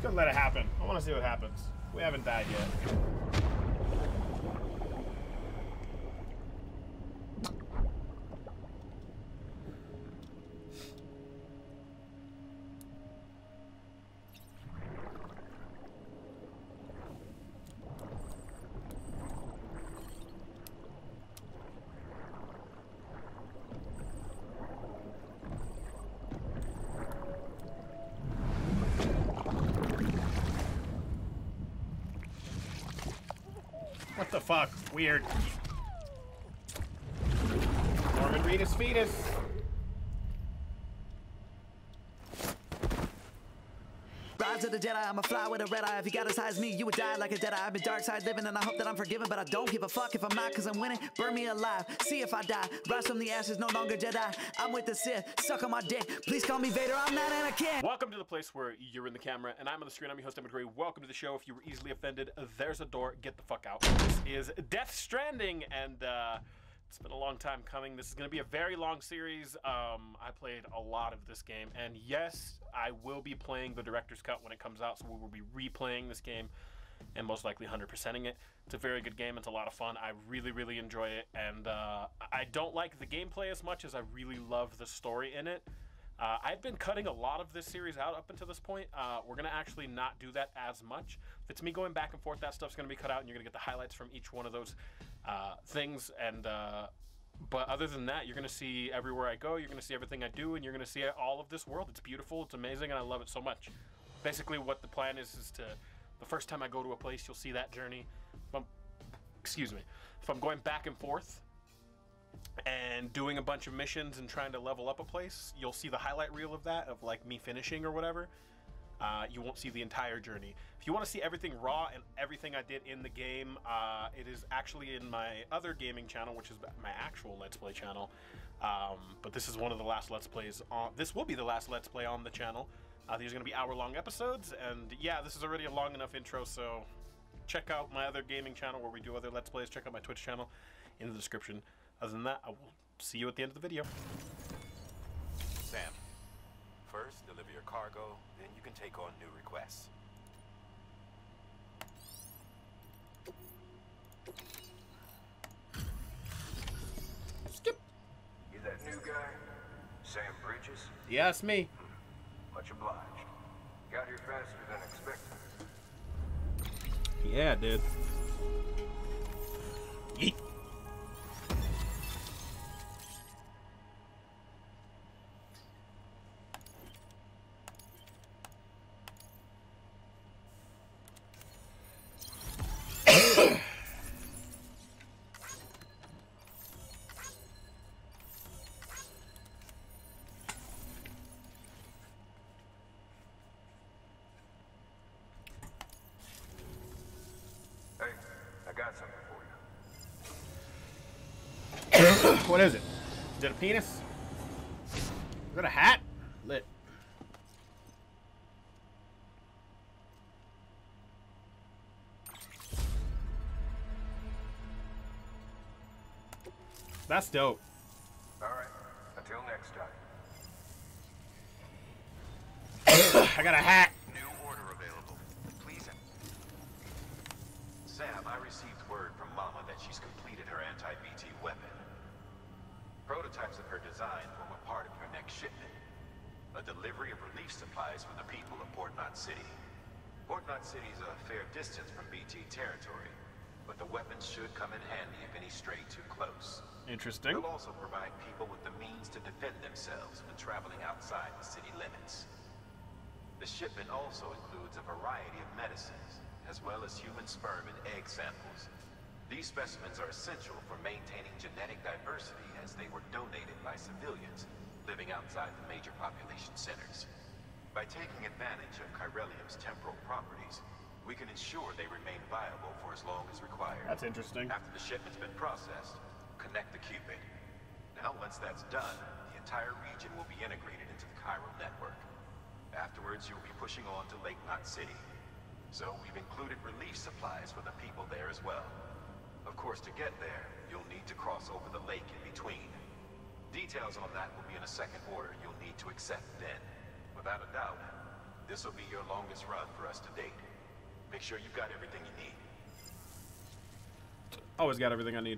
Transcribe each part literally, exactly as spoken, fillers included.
just gonna let it happen. I want to see what happens. We haven't died yet. What the fuck? Weird. Norman Reedus fetus. Rise of the Jedi, I'm a fly with a red eye. If you got as high as me, you would die like a dead eye. I've been dark side living and I hope that I'm forgiven, but I don't give a fuck if I'm not, cause I'm winning. Burn me alive, see if I die. Rise from the ashes, no longer Jedi. I'm with the Sith, suck on my dick. Please call me Vader, I'm not Anakin. Welcome to the place where you're in the camera and I'm on the screen. I'm your host, Emmett Gray. Welcome to the show. If you were easily offended, there's a door. Get the fuck out. This is Death Stranding, and uh, it's been a long time coming. This is going to be a very long series. Um, I played a lot of this game, and yes, I will be playing the director's cut when it comes out, so we will be replaying this game and most likely one hundred percenting it. It's a very good game. It's a lot of fun. I really, really enjoy it, and uh, I don't like the gameplay as much as I really love the story in it. Uh, I've been cutting a lot of this series out up until this point. Uh, we're going to actually not do that as much. If it's me going back and forth, that stuff's going to be cut out, and you're going to get the highlights from each one of those uh, things. And uh, but other than that, you're going to see everywhere I go. You're going to see everything I do, and you're going to see all of this world. It's beautiful. It's amazing, and I love it so much. Basically, what the plan is is to, the first time I go to a place, you'll see that journey. If I'm, excuse me. If I'm going back and forth and doing a bunch of missions and trying to level up a place, you'll see the highlight reel of that, of like me finishing or whatever. Uh, you won't see the entire journey. If you want to see everything raw and everything I did in the game, uh, it is actually in my other gaming channel, which is my actual Let's Play channel. Um, but this is one of the last Let's Plays on, this will be the last Let's Play on the channel. Uh, these are going to be hour-long episodes, and yeah, this is already a long enough intro, so check out my other gaming channel where we do other Let's Plays. Check out my Twitch channel in the description. Other than that, I will see you at the end of the video. Sam, first deliver your cargo, then you can take on new requests. Skip. You that new guy? Sam Bridges? Yeah, it's me. Much obliged. Got here faster than expected. Yeah, dude. Yeet. Hey, I got something for you. What is it? Is it a penis? Is it a hat? Lit. That's dope. All right, until next time. I got a hat. New order available. Please. Sam, I received word from Mama that she's completed her anti-B T weapon. Prototypes of her design form a part of your next shipment. A delivery of relief supplies for the people of Port Knot City. Port Knot City is a fair distance from B T territory, but the weapons should come in handy if any stray too close. Interesting. They'll also provide people with the means to defend themselves when traveling outside the city limits. The shipment also includes a variety of medicines, as well as human sperm and egg samples. These specimens are essential for maintaining genetic diversity, as they were donated by civilians living outside the major population centers. By taking advantage of chiralium's temporal properties, we can ensure they remain viable for as long as required. That's interesting. After the shipment's been processed, connect the Cupid. Now, once that's done, the entire region will be integrated into the chiral network. Afterwards, you'll be pushing on to Lake Knot City. So we've included relief supplies for the people there as well. Of course, to get there, you'll need to cross over the lake in between. Details on that will be in a second order you'll need to accept then. Without a doubt, This will be your longest run for us to date. Make sure you've got everything you need. Always got everything I need.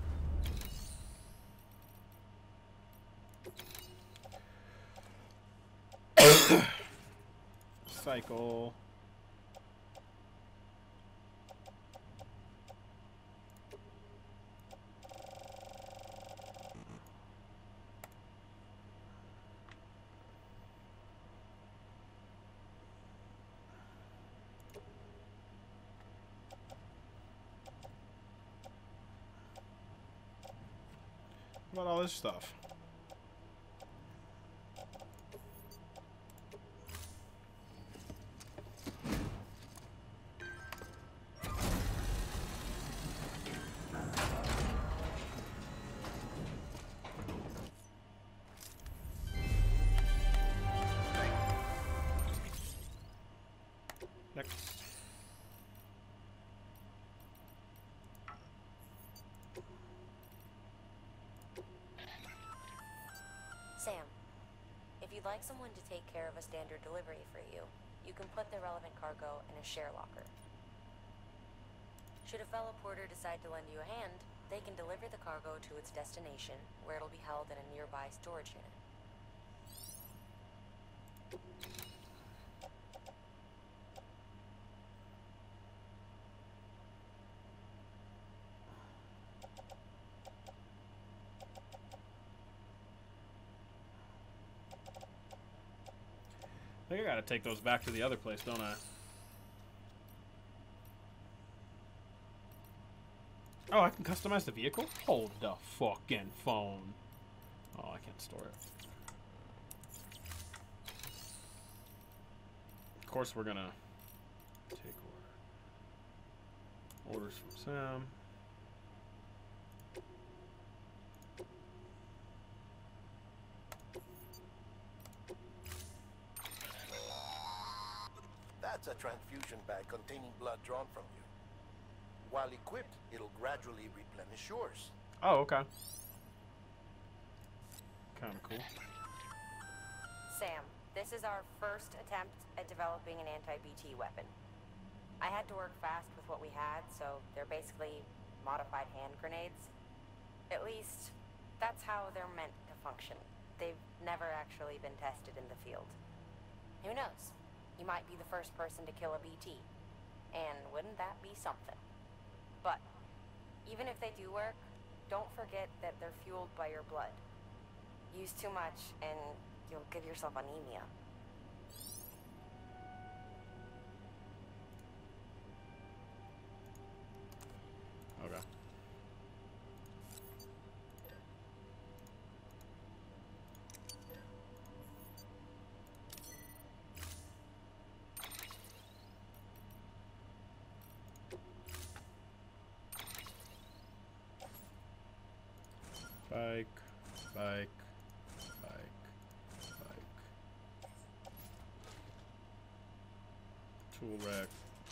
Cycle. What about all this stuff? Next. Sam, if you'd like someone to take care of a standard delivery for you, you can put the relevant cargo in a share locker. Should a fellow porter decide to lend you a hand, they can deliver the cargo to its destination, where it'll be held in a nearby storage unit. I think I gotta take those back to the other place, don't I? Oh, I can customize the vehicle? Hold the fucking phone. Oh, I can't store it. Of course, we're gonna take order. Orders from Sam. That's a transfusion bag containing blood drawn from you. While equipped, it'll gradually replenish yours. Oh, okay. Kind of cool. Sam, this is our first attempt at developing an anti-B T weapon. I had to work fast with what we had, so they're basically modified hand grenades. At least, that's how they're meant to function. They've never actually been tested in the field. Who knows? You might be the first person to kill a B T. And wouldn't that be something? But, even if they do work, don't forget that they're fueled by your blood. Use too much, and you'll give yourself anemia. Okay. Bike, bike, bike, bike. Tool rack.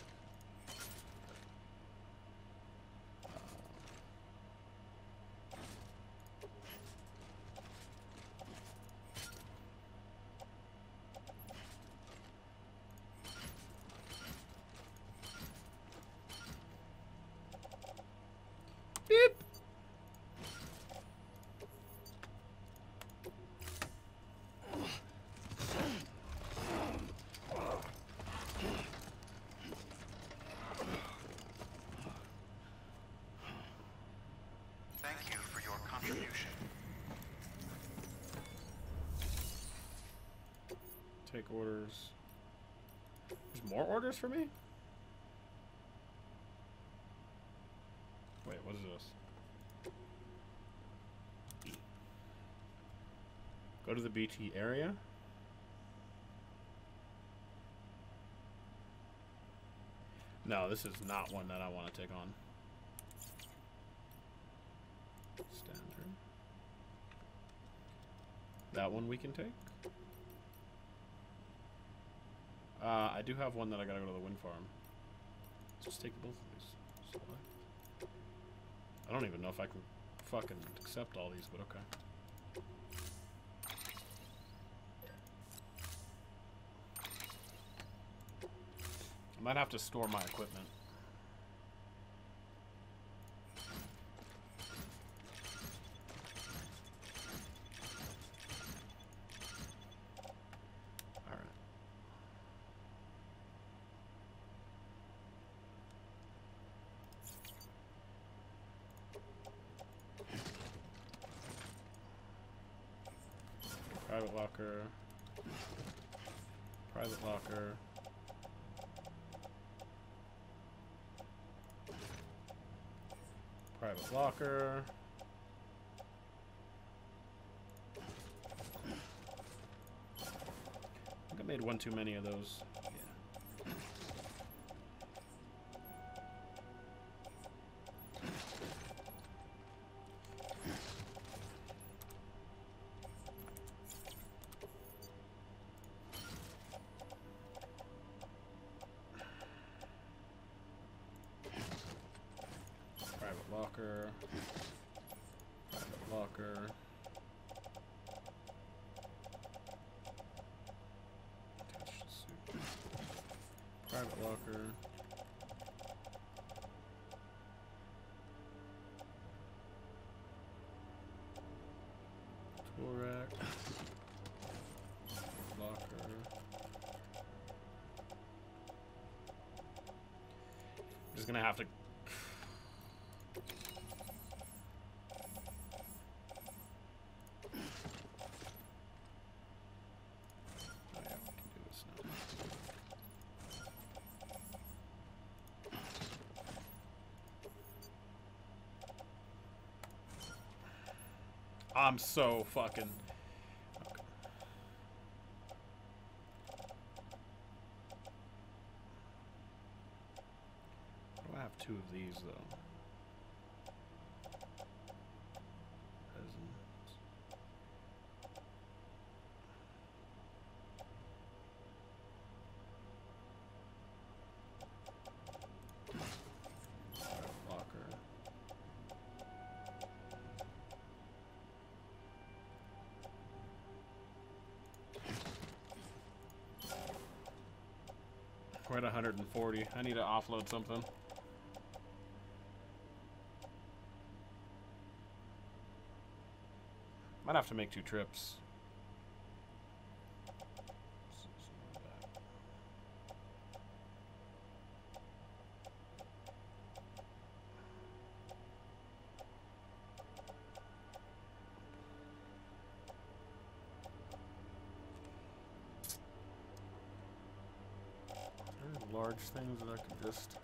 Beep. Thank you for your contribution. Take orders. There's more orders for me? Wait, what is this? Go to the B T area. No, this is not one that I want to take on. Standard. That one we can take. Uh, I do have one that I gotta go to the wind farm. Let's just take both of these. Select. I don't even know if I can fucking accept all these, but okay. Might have to store my equipment. Private locker. Private locker. Private locker. I think I made one too many of those. Yeah. Locker, private locker, attach the suit, private locker, tool rack, locker, I'm just gonna have to. I'm so fucking... Okay. I have two of these, though. Presents. Locker. We're at one hundred forty. I need to offload something. Might have to make two trips. Large things that I can just...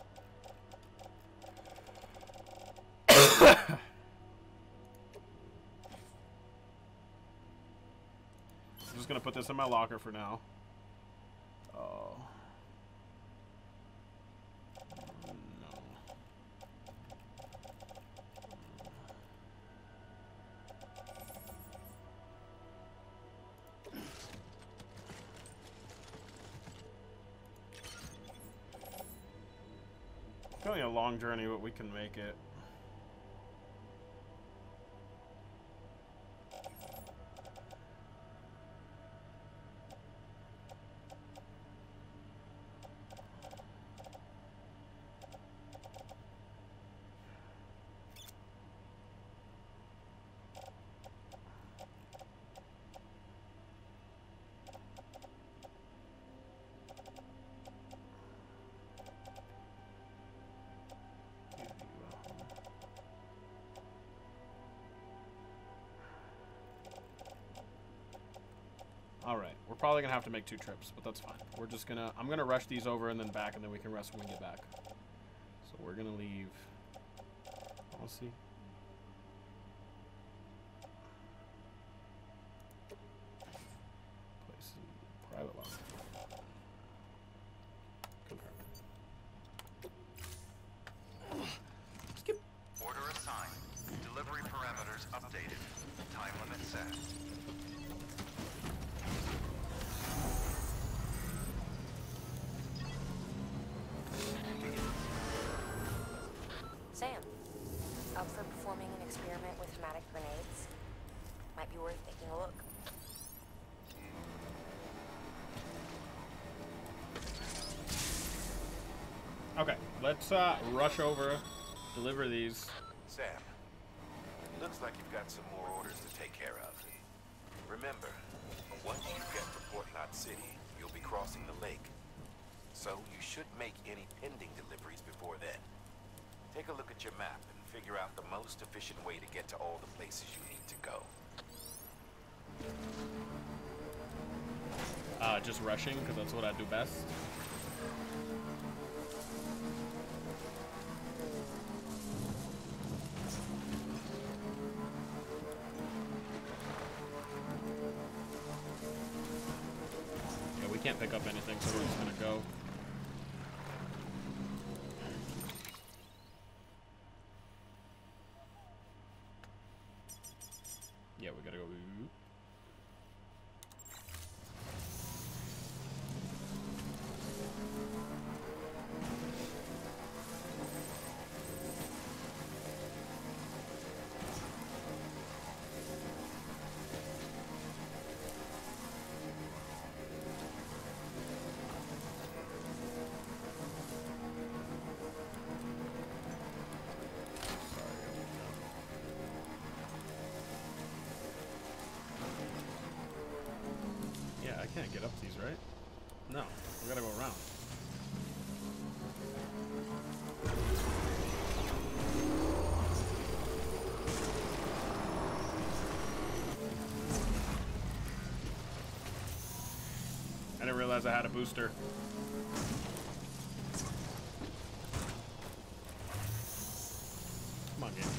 I'm just gonna put this in my locker for now. Oh. No. It's only a long journey, but we can make it. Alright, we're probably gonna have to make two trips, but that's fine. We're just gonna, I'm gonna rush these over and then back, and then we can rest when we get back. So we're gonna leave, let's see. Place in private locker. Confirm. Skip. Order assigned. Delivery parameters updated. Time limit set. Sam, up for performing an experiment with pneumatic grenades? Might be worth taking a look. Okay, let's uh, rush over, deliver these. Sam, looks like you've got some more orders to take care of. Remember, once you get to Port Knot City, you'll be crossing the lake. So you should make any pending deliveries before then. Take a look at your map and figure out the most efficient way to get to all the places you need to go. Uh, just rushing, because that's what I do best. Yeah, we can't pick up anything, so we're just gonna go. Yeah, we gotta go. Can't get up these, right? No, we gotta go around. I didn't realize I had a booster. Come on, game.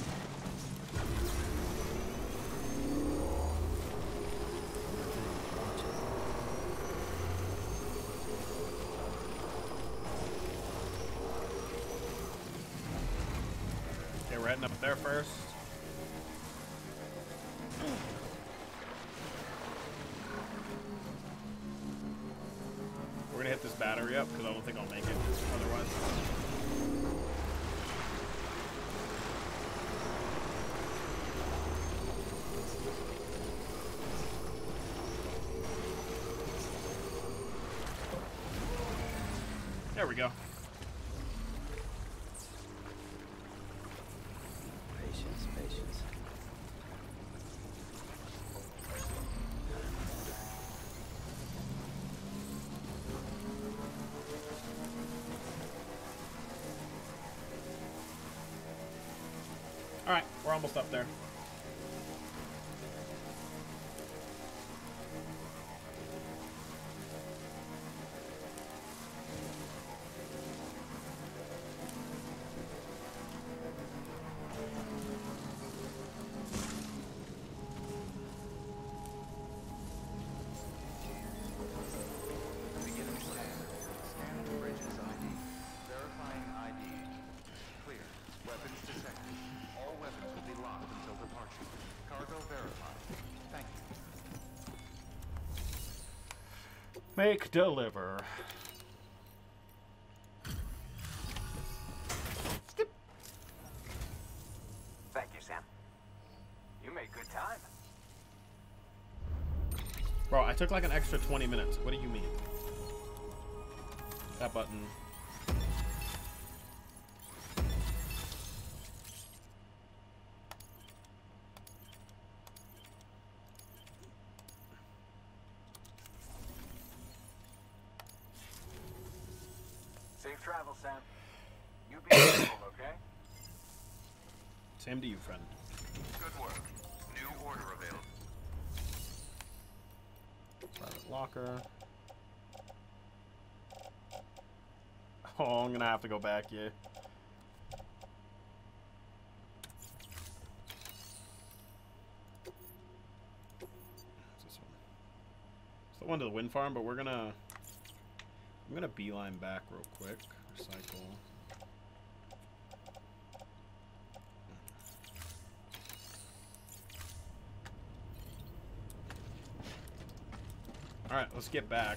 We're heading up there first. We're gonna hit this battery up because I don't think I'll make it otherwise. There we go. Patience, patience. All right, we're almost up there. Make deliver. Skip. Thank you, Sam. You made good time. Bro, I took like an extra twenty minutes. What do you mean? That button. Safe travel, Sam. You be careful, okay? Same to you, friend. Good work. New order available. Private locker. Oh, I'm gonna have to go back, yeah. What's this one? It's the one to the wind farm, but we're gonna I'm gonna beeline back real quick. Recycle. Alright, let's get back.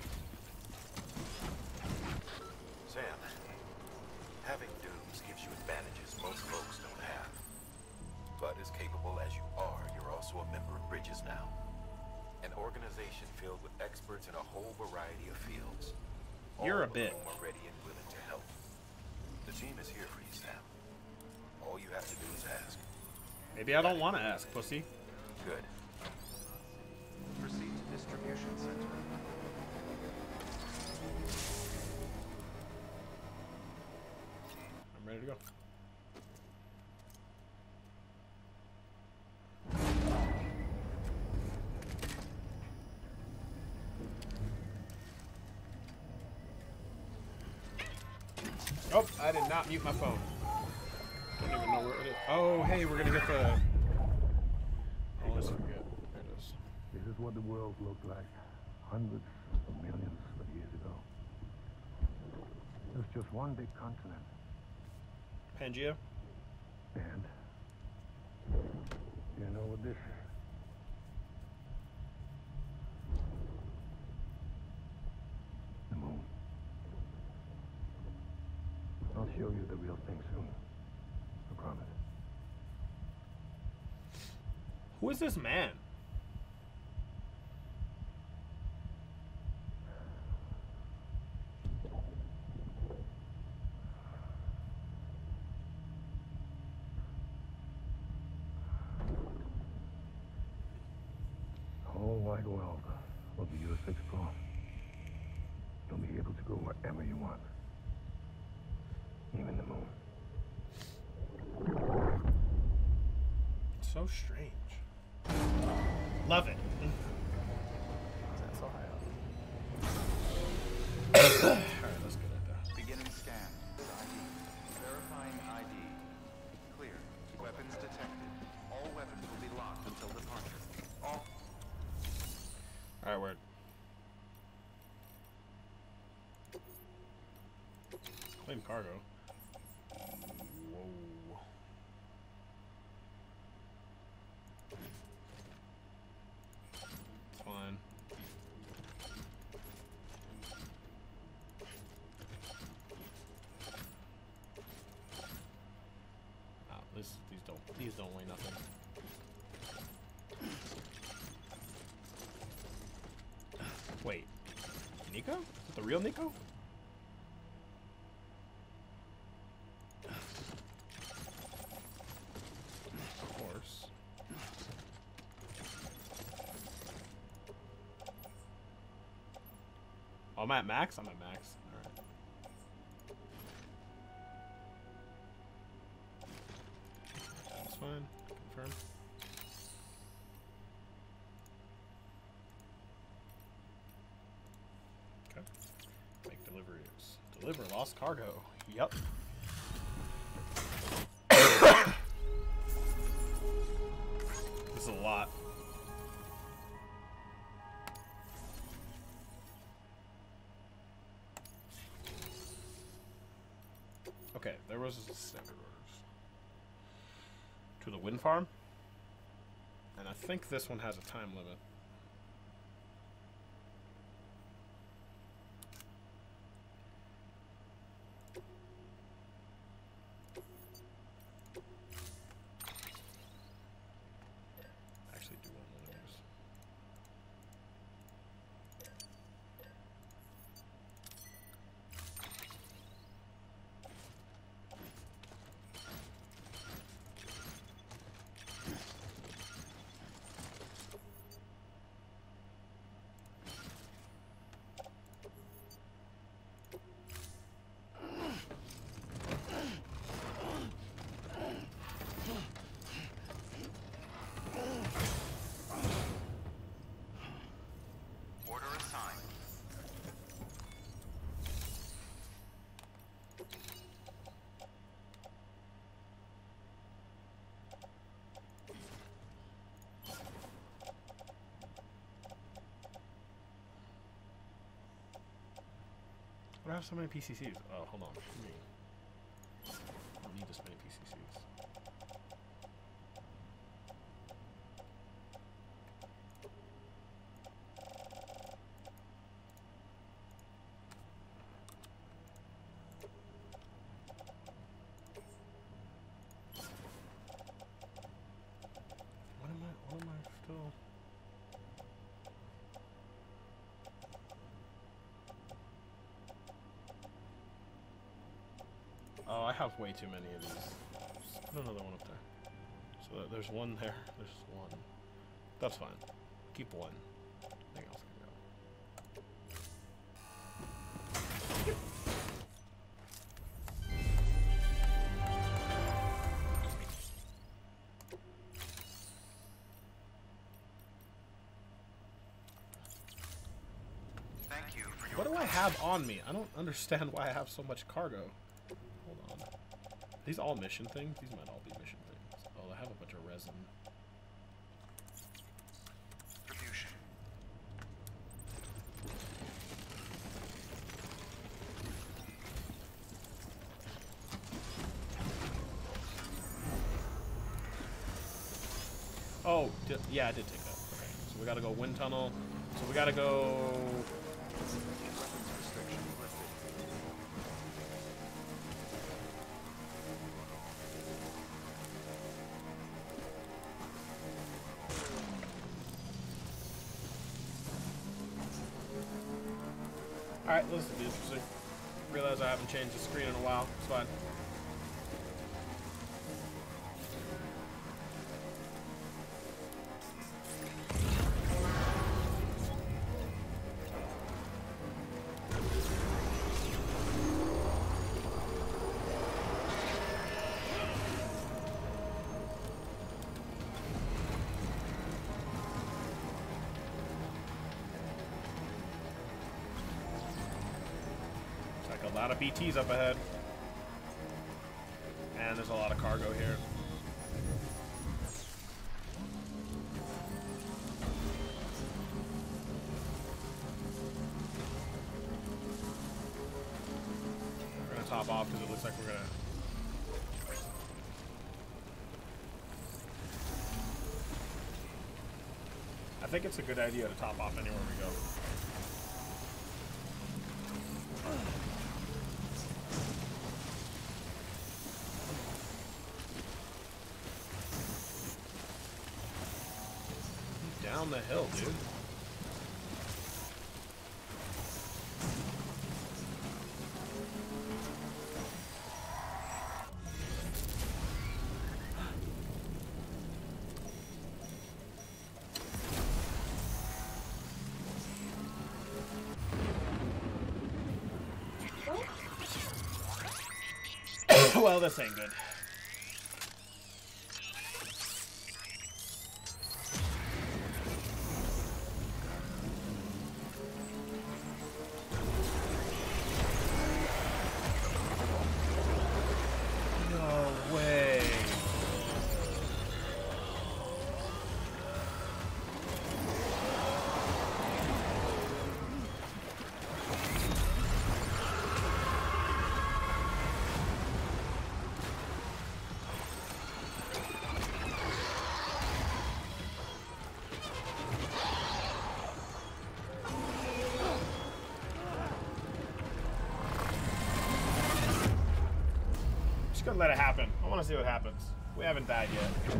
Sam, having dudes gives you advantages most folks don't have. But as capable as you are, you're also a member of Bridges now. An organization filled with experts in a whole variety of fields. You're all a bit. of whom are ready and willing to help. Maybe I don't want to ask, pussy. Good. Proceed to distribution center. I'm ready to go. Oh, I did not mute my phone. Don't even know where it is. Oh, hey, we're gonna get the. I always forget. There it is. This is what the world looked like hundreds of millions of years ago. It was just one big continent. Pangea? And you know what this is? The moon. I'll show you the real thing soon. I promise. Who is this man? The whole wide world will be yours to explore. You'll be able to go wherever you want. Even the moon. So strange. Love it. That's so high Alright, let's get it there. Beginning scan. I D. Verifying I D. Clear. Weapons detected. All weapons will be locked until departure. All. Alright, word. Claim cargo. Whoa. It's fine. Oh, this these don't these don't weigh nothing. Wait, Nico? Is it the real Nico? Of course. Oh, I'm at max? I'm at max. Alright. That's fine. Confirm. Okay. Make deliveries. Deliver lost cargo. Yep. This is a lot. Okay, there was a standard orders to the wind farm, and I think this one has a time limit. Actually, do one of those. Order assigned. Why do I have so many P C Cs? Oh, hold on. Give me- I don't need this many P C Cs. What am I? What am I still? Oh, I have way too many of these. Just put another one up there. So there's one there. There's one. That's fine. Keep one. Anything else can go. Thank you for your What do I have on me? I don't understand why I have so much cargo. Hold on. Are these all mission things? These might all be mission things. Oh, I have a bunch of resin. contribution. Oh, di yeah, I did take that. Okay, so we gotta go wind tunnel. So we gotta go. Weapons restriction lifted. All right, this is interesting. Realize I haven't changed the screen in a while. It's fine. A lot of B Ts up ahead. And there's a lot of cargo here. We're gonna top off because it looks like we're gonna. I think it's a good idea to top off anywhere we go. Down the hill, dude. Well, this ain't good. Gonna let it happen. I want to see what happens. We haven't died yet.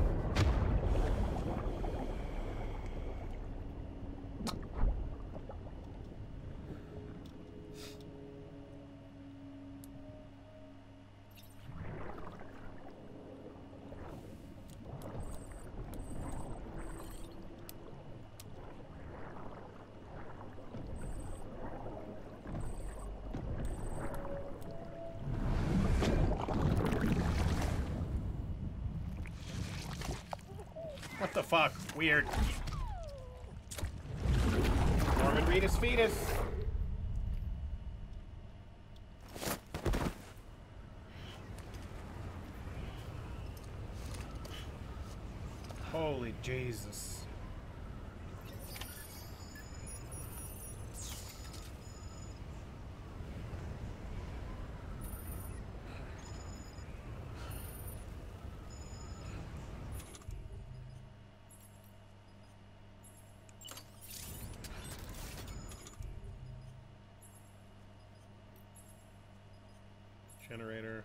What the fuck? Weird. Norman Reedus fetus. Holy Jesus. Generator.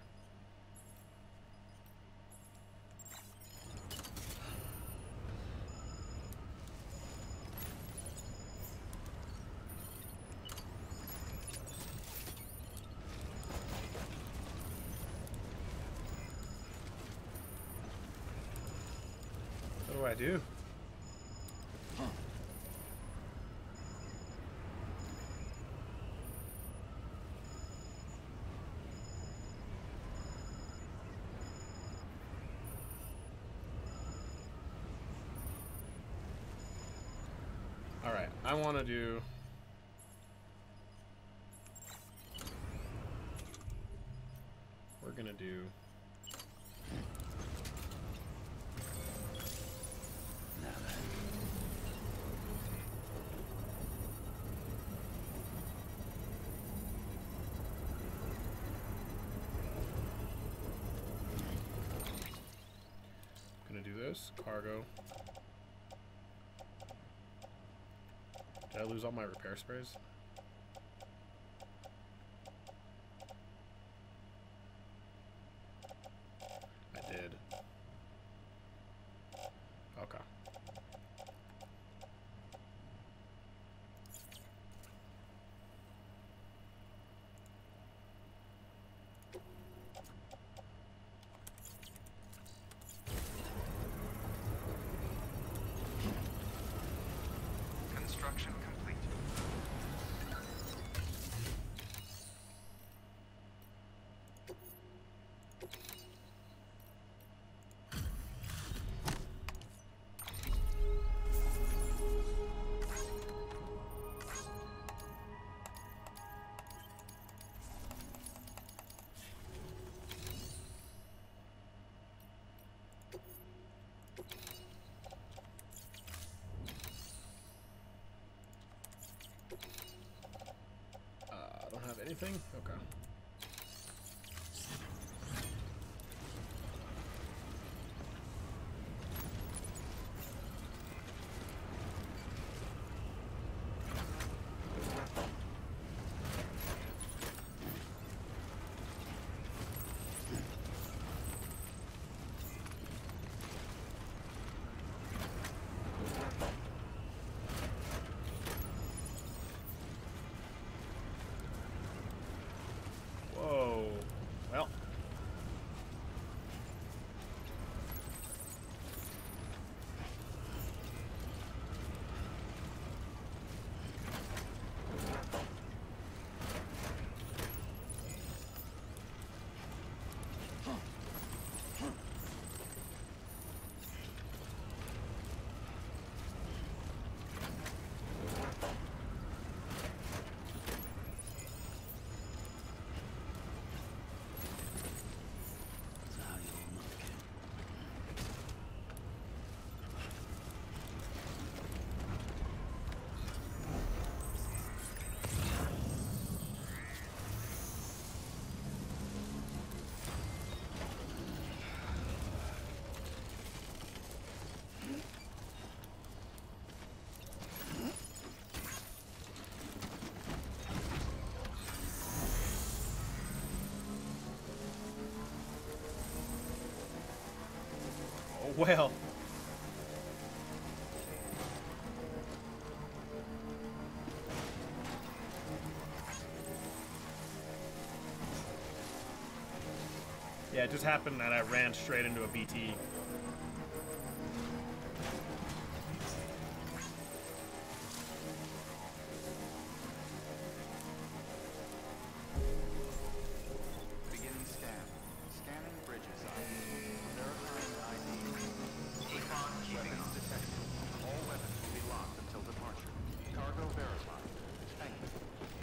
do I do? Alright, I want to do... We're going to do... Gonna do this. Cargo. Did I lose all my repair sprays? I did. Okay. Construction complete. Uh, I don't have anything? Okay. Whoa. Well. Oh, well. Yeah, it just happened that I ran straight into a B T. Begin scan. Scanning bridges I D. Verifying I D. Weapons detected. All weapons will be locked until departure. Cargo verified. Thank you.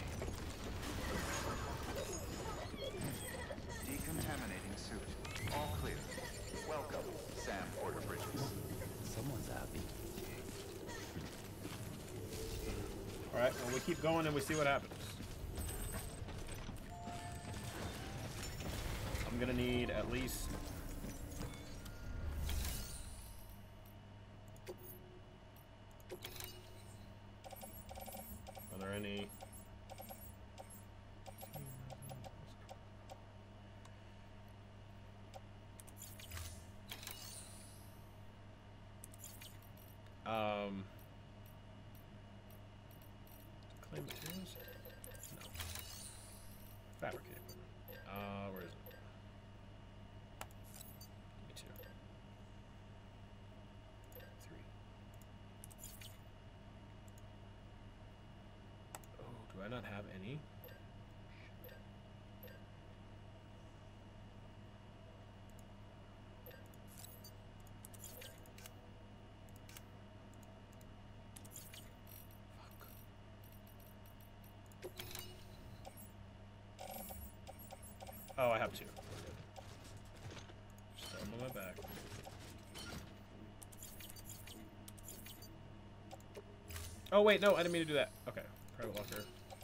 Decontaminating suit. All clear. Welcome, Sam Porter Bridges. Someone's happy. Alright, well, we keep going and we see what happens. I'm gonna need at least... Are there any... Um... Claim materials? No. Fabricate equipment. Uh, where is it? Me too. I not have any? Oh, I have two. Just throw them on my back. Oh wait, no, I didn't mean to do that. Okay, private locker.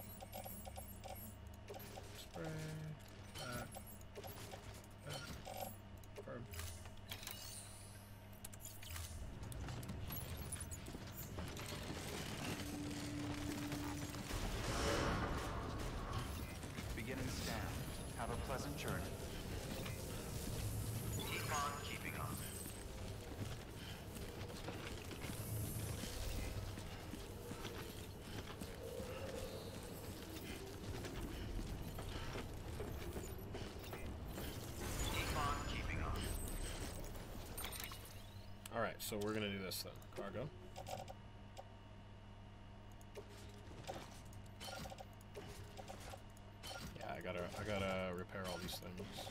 Spray. Back. Back. Firm. Begin and stand. Have a pleasant journey. Keep on keeping on. Keep on keeping on. Alright, so we're gonna do this then. Cargo. Yeah, I gotta I gotta repair all these things.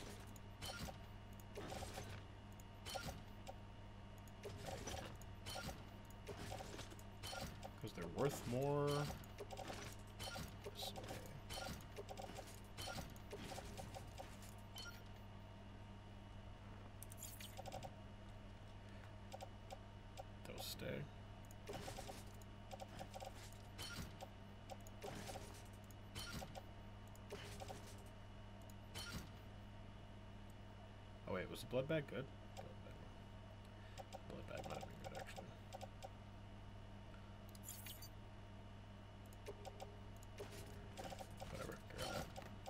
Because they're worth more. This way. They'll stay. Oh wait, was the blood bag good? Blood bag, blood bag might have been good actually. Whatever, grab that.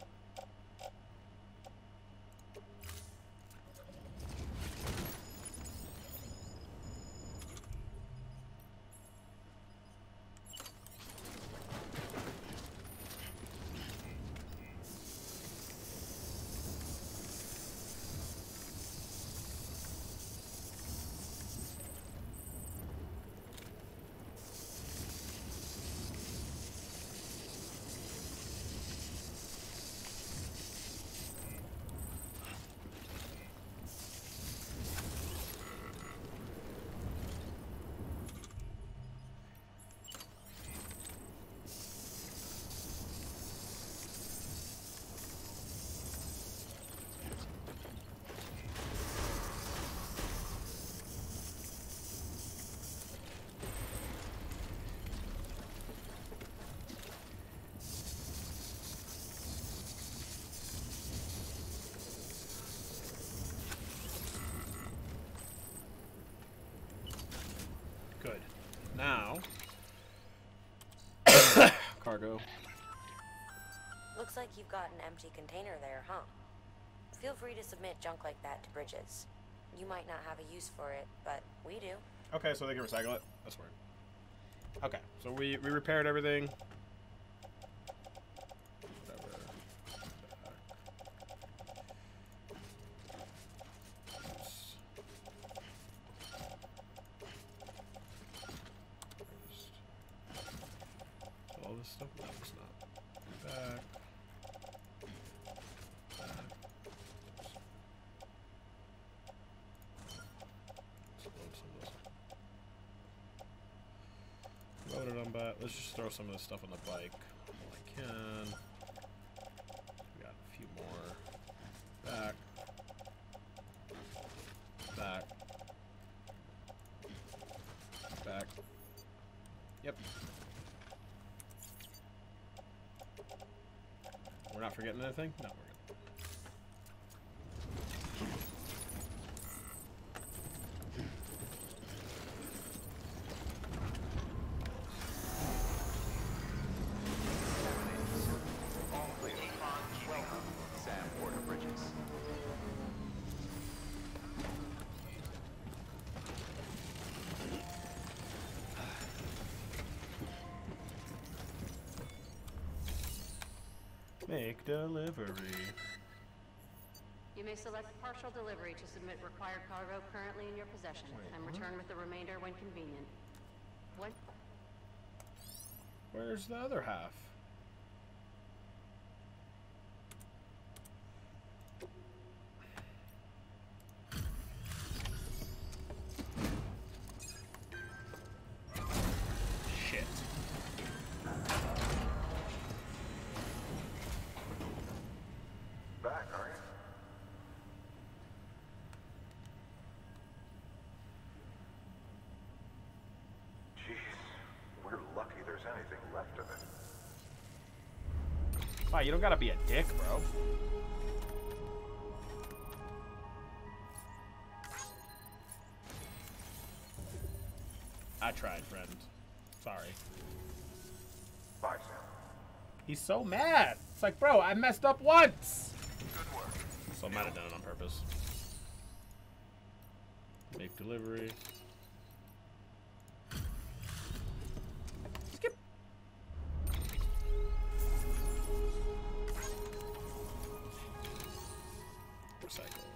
Good. Now, cargo. Looks like you've got an empty container there, huh? Feel free to submit junk like that to Bridges. You might not have a use for it, but we do. Okay, so they can recycle it. That's weird. Okay, so we we repaired everything. Whatever. So all this stuff, no, it's not. Back. Loaded on bat. Let's just throw some of this stuff on the bike while I can. We got a few more. Back. Back. Back. Yep. We're not forgetting anything? No, we're good. Make delivery. You may select partial delivery to submit required cargo currently in your possession, Wait, and what? return with the remainder when convenient. What? Where's the other half? gift of it. Wow, you don't gotta be a dick, bro. I tried, friend. Sorry. Bye, Sam. He's so mad. It's like, bro, I messed up once. Good work. So I might have done it on purpose. Make delivery. Skip. Recycle.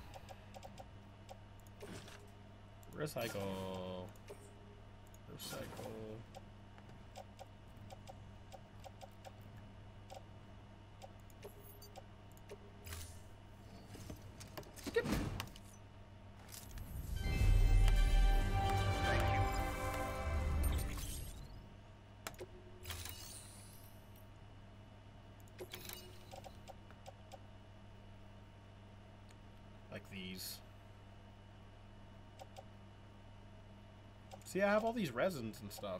Recycle. Recycle. Skip. Thank you. Like these. See, I have all these resins and stuff.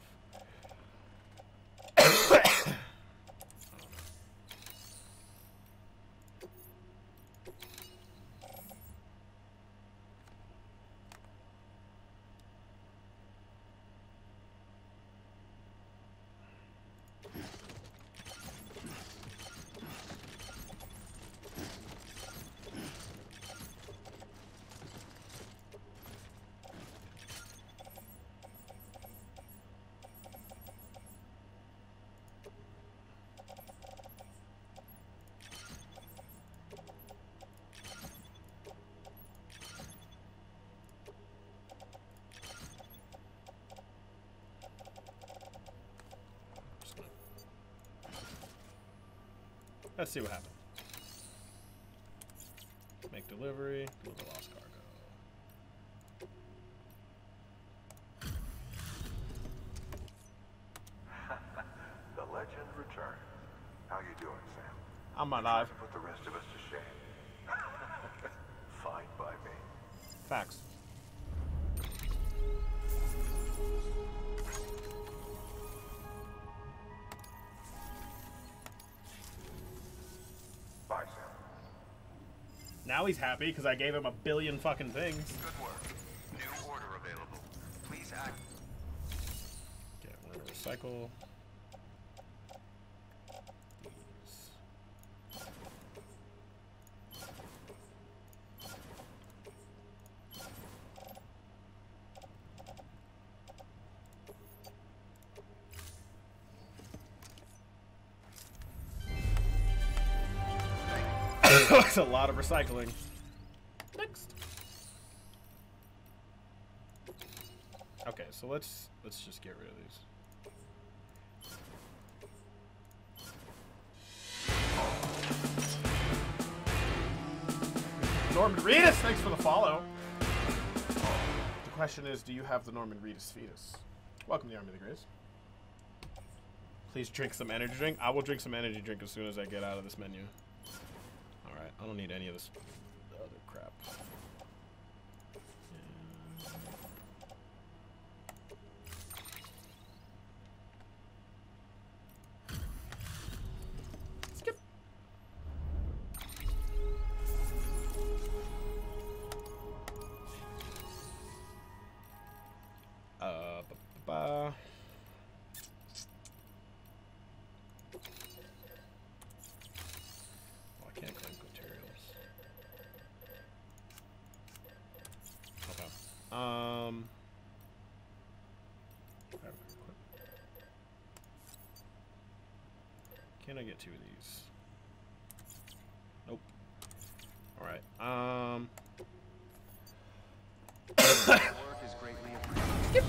Let's see what happens. Make delivery, deliver lost cargo. The legend returned. How you doing, Sam? I'm alive. Put the rest of us to shame. Fine by me. Facts. Bye, Sam. Now he's happy because I gave him a billion fucking things. Good work. New order available. Please act. Okay, we're gonna recycle. That's a lot of recycling. Next. Okay, so let's let's just get rid of these. Norman Reedus, thanks for the follow. The question is, do you have the Norman Reedus fetus? Welcome to the Army of the Grays. Please drink some energy drink. I will drink some energy drink as soon as I get out of this menu. Alright, I don't need any of this other crap. Skip. Uh, ba -ba -ba. Um, can I get two of these? Nope. All right. Um, Work is greatly appreciated.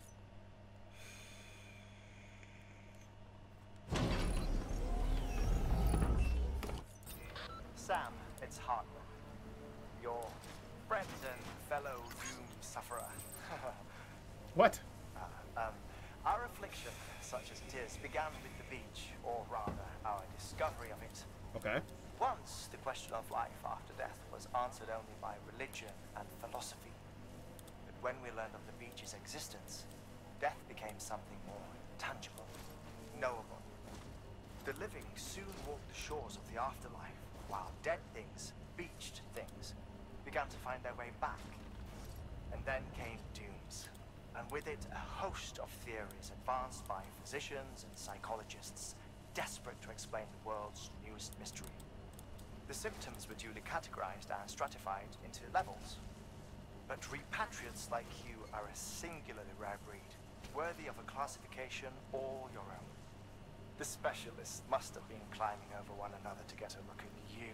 Sam, it's Hartman. Your friend and fellow doom sufferer. what? Uh, um, our affliction, such as it is, began with the beach, or rather, our discovery of it. Okay. Once, the question of life after death was answered only by religion and philosophy. But when we learned of the beach's existence, death became something more tangible, knowable. The living soon walked the shores of the afterlife, while dead things, beached things, began to find their way back. And then came Dooms, and with it a host of theories advanced by physicians and psychologists, desperate to explain the world's newest mystery. The symptoms were duly categorized and stratified into levels. But repatriates like you are a singularly rare breed, worthy of a classification all your own. The specialists must have been climbing over one another to get a look at you.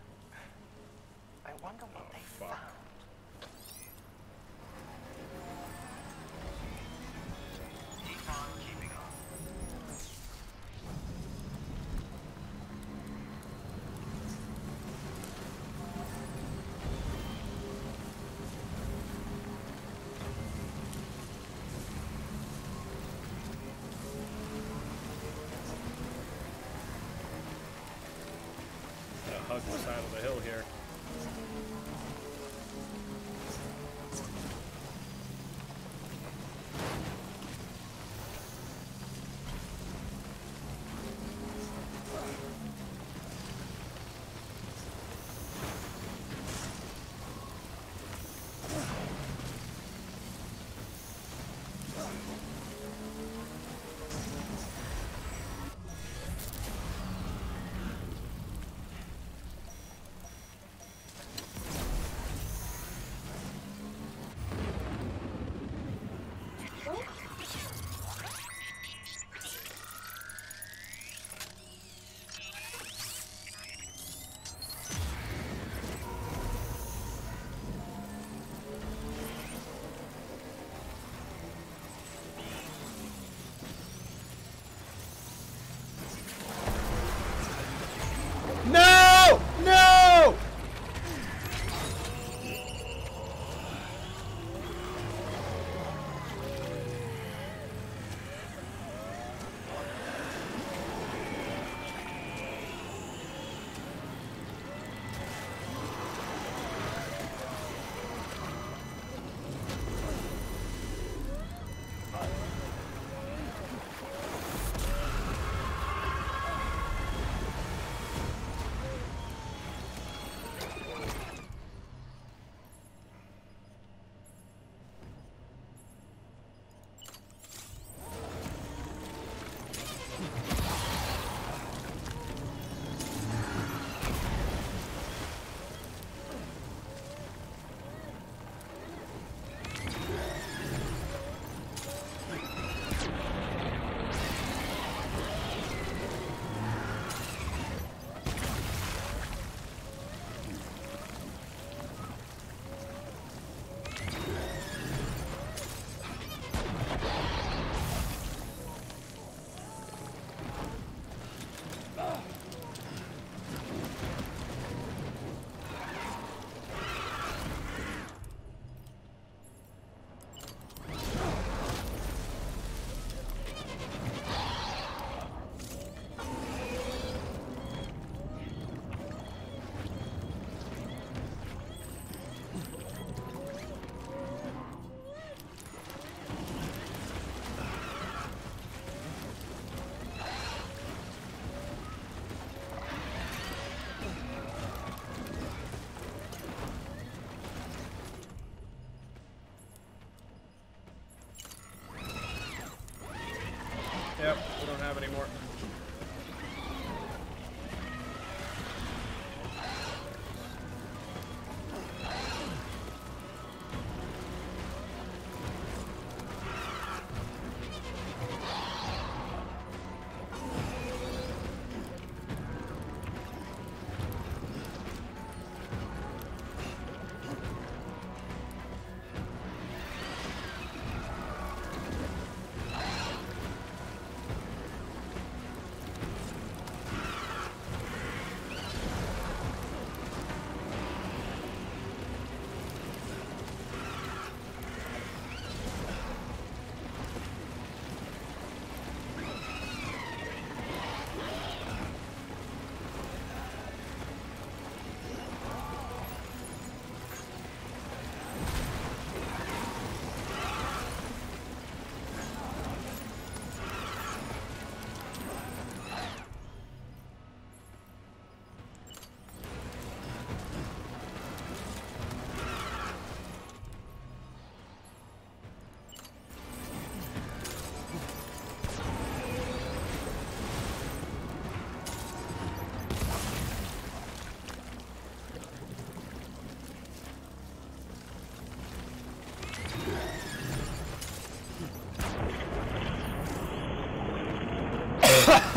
I wonder what Oh, they fuck. found. Keep on keeping on. Gotta hug the side of the hill here.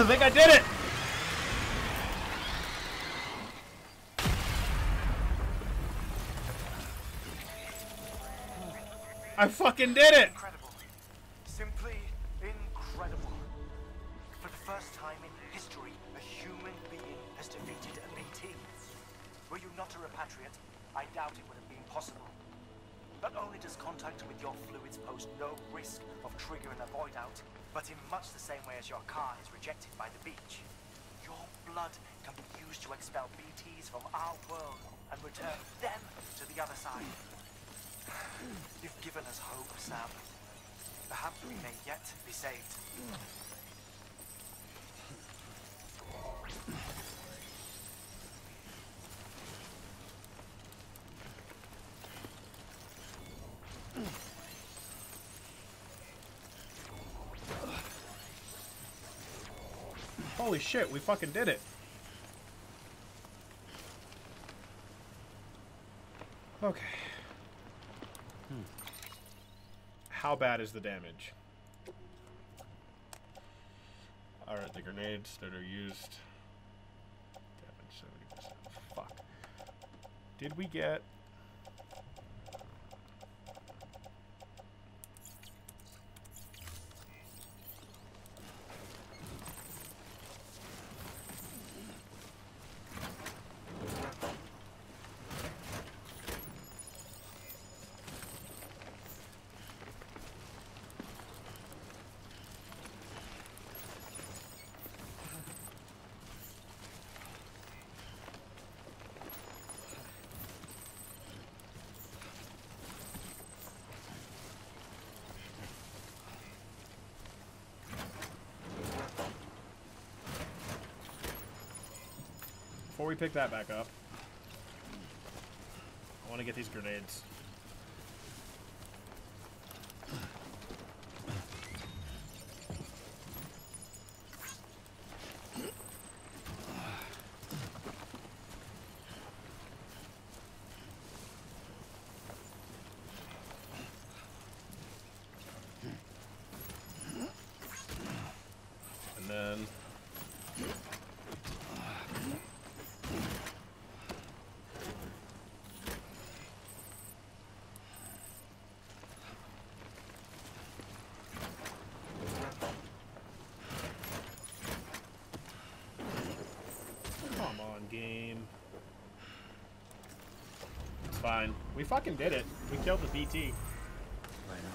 I think I did it! I fucking did it! Incredible. Simply incredible. For the first time in history, a human being has defeated a B T. Were you not a repatriate, I doubt it would have been possible. Not only does contact with your fluids pose no risk of triggering a void out, but in much the same way as your car is rejected by the beach, your blood can be used to expel B Ts from our world and return them to the other side. You've given us hope, Sam. Perhaps we may yet be saved. Holy shit, we fucking did it. Okay. Hmm. How bad is the damage? Alright, the grenades that are used. Damage seventy percent. Fuck. Did we get... Before we pick that back up, I want to get these grenades. And then... game. It's fine. We fucking did it. We killed the B T. Right now.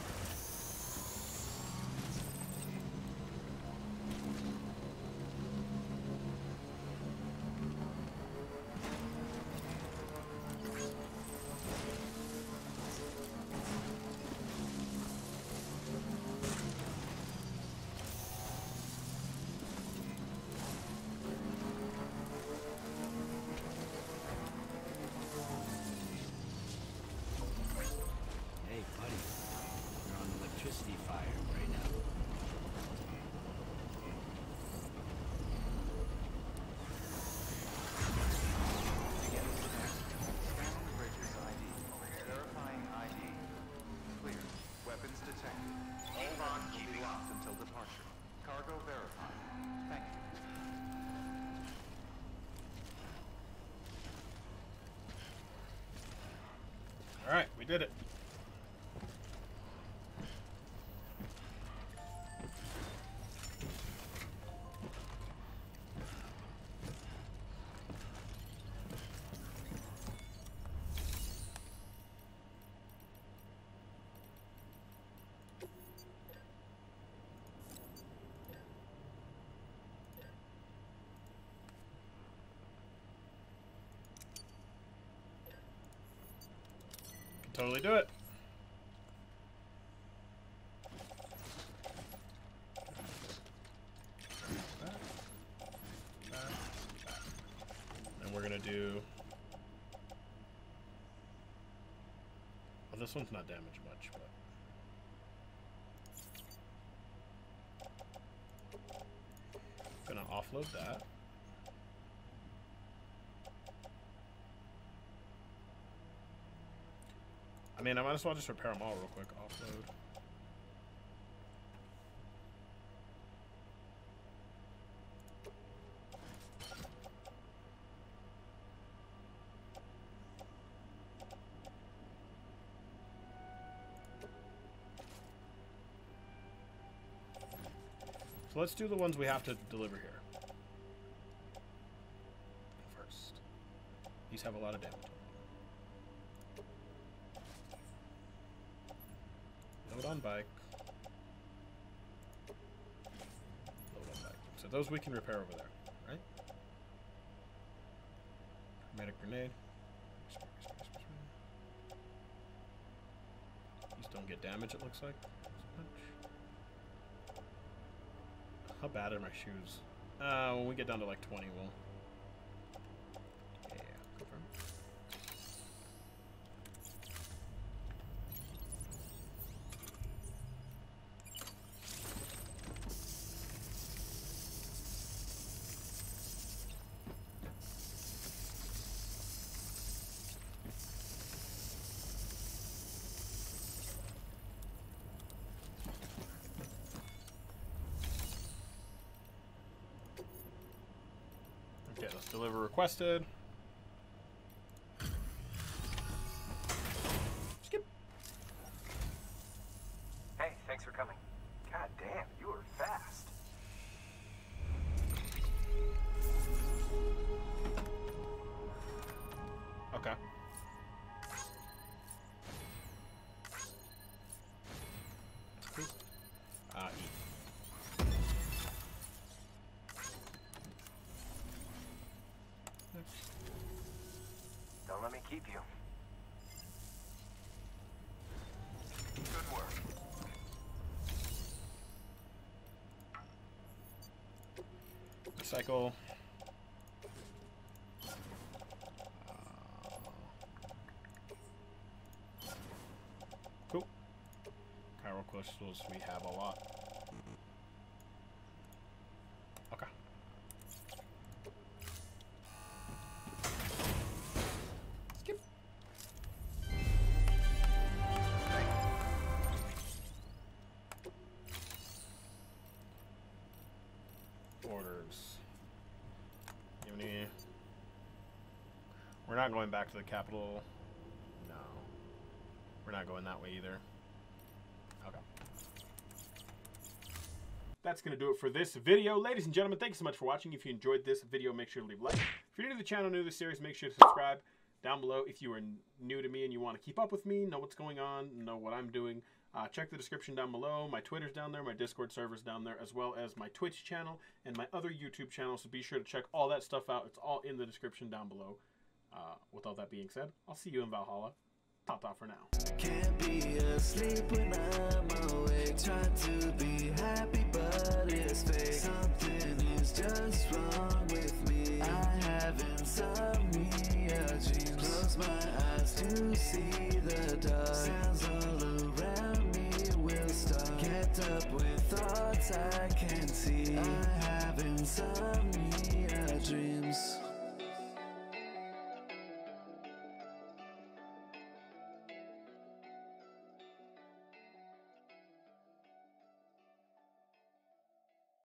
Alright, we did it. Totally do it. And we're gonna do... Well, this one's not damaged much, but... Gonna offload that. I mean, I might as well just repair them all real quick. Offload. So let's do the ones we have to deliver here. First. These have a lot of damage. Load on bike. Load on bike. So those we can repair over there, right? Hermetic grenade. These don't get damage, it looks like. How bad are my shoes? Uh, when we get down to like twenty, we'll... Yeah, confirm. Okay, let's deliver requested. Skip. Hey, thanks for coming. God damn, you were fast. Okay. Uh, eat. Don't let me keep you. Good work. Recycle. Uh, cool. Chiral crystals, we have a lot. Okay. Skip. Orders. You have any... We're not going back to the capital. No. We're not going that way either. Okay. That's going to do it for this video. Ladies and gentlemen, thank you so much for watching. If you enjoyed this video, make sure to leave a like. If you're new to the channel, new to the series, make sure to subscribe down below. If you are new to me and you want to keep up with me, know what's going on, know what I'm doing, uh, check the description down below. My Twitter's down there, my Discord server's down there, as well as my Twitch channel and my other YouTube channel. So be sure to check all that stuff out. It's all in the description down below. Uh, with all that being said, I'll see you in Valhalla. Ta-ta for now. Can't be asleep when I'm awake. Trying to be happy, but it's fake. Something is just wrong with me. I have insomnia dreams. Close my eyes to see the dark. Sounds all around me will start. Get up with thoughts I can't see. I have insomnia dreams.